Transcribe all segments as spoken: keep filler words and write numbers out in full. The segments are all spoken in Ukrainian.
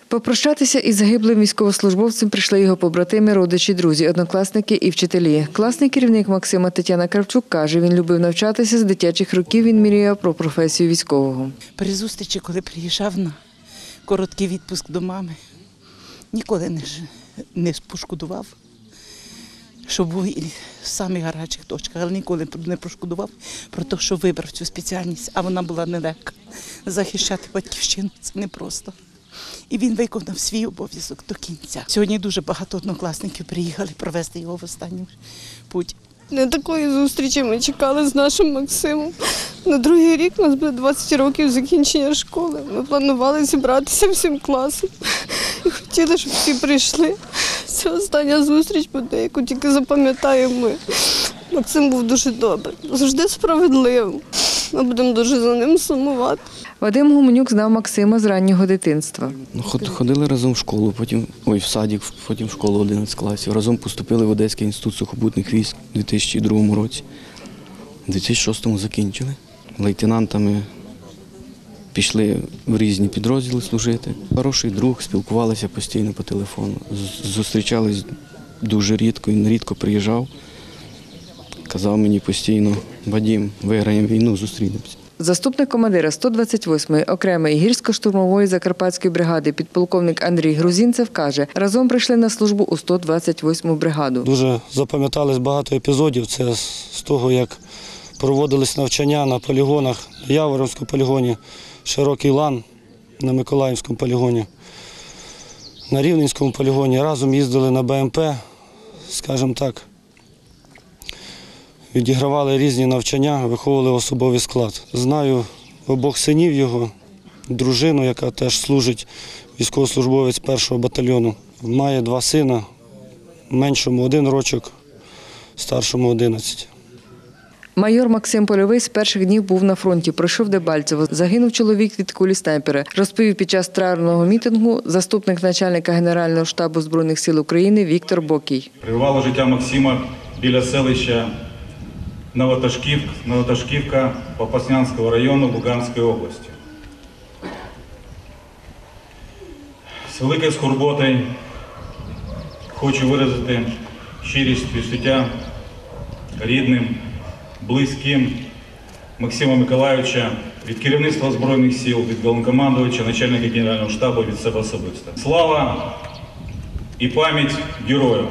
Попрощатися із загиблим військовослужбовцем прийшли його побратими, родичі, друзі, однокласники і вчителі. Класний керівник Максима Тетяна Кравчук каже, він любив навчатися, з дитячих років він мріяв про професію військового. При зустрічі, коли приїжджав на короткий відпуск до мами, ніколи не, не пошкодував, що був в самих гарячих точках, але ніколи не пошкодував про те, що вибрав цю спеціальність, а вона була нелегка. Захищати батьківщину – це непросто. І він виконав свій обов'язок до кінця. Сьогодні дуже багато однокласників приїхали провести його в останню путь. Не такої зустрічі ми чекали з нашим Максимом. На другий рік у нас буде двадцять років закінчення школи. Ми планували зібратися всім класом і хотіли, щоб всі прийшли. Це остання зустріч буде, яку тільки запам'ятаємо ми. Максим був дуже добрий, завжди справедливим. Ми будемо дуже за ним сумувати. Вадим Гуменюк знав Максима з раннього дитинства. Ходили разом в школу, потім ой, в садик, потім в школу одинадцять класів. Разом поступили в Одеський інститут сухопутних військ у дві тисячі другому році. У дві тисячі шостому закінчили. Лейтенантами пішли в різні підрозділи служити. Хороший друг, спілкувалися постійно по телефону. Зустрічались дуже рідко, він рідко приїжджав. Казав мені постійно: Вадим, виграємо війну, зустрінемося. Заступник командира сто двадцять восьмої окремої гірсько-штурмової закарпатської бригади підполковник Андрій Грузінцев каже, разом прийшли на службу у сто двадцять восьму бригаду. Дуже запам'ятались багато епізодів. Це з того, як проводились навчання на полігонах, на Яворівському полігоні, Широкий Лан на Миколаївському полігоні, на Рівненському полігоні. Разом їздили на БМП, скажімо так. Відігравали різні навчання, виховували особовий склад. Знаю обох синів його, дружину, яка теж служить, військовослужбовець першого батальйону. Має два сина, меншому один рочок, старшому одинадцять. Майор Максим Польовий з перших днів був на фронті, пройшов Дебальцево. Загинув чоловік від кулі снайпера. Розповів під час траурного мітингу заступник начальника Генерального штабу Збройних сил України Віктор Бокій. Прививало життя Максима біля селища Новоташківка, Новоташківка Попаснянського району Луганської області. З великою скорботою хочу виразити щирість співчуття рідним, близьким Максима Миколайовича від керівництва Збройних сил, від головнокомандувача, начальника Генерального штабу, від себе особисто. Слава і пам'ять героїв!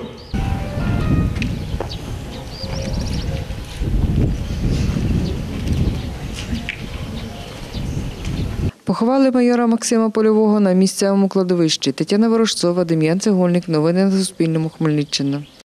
Поховали майора Максима Польового на місцевому кладовищі. Тетяна Ворожцова, Дем'ян Цегольник. Новини на Суспільному. Хмельниччина.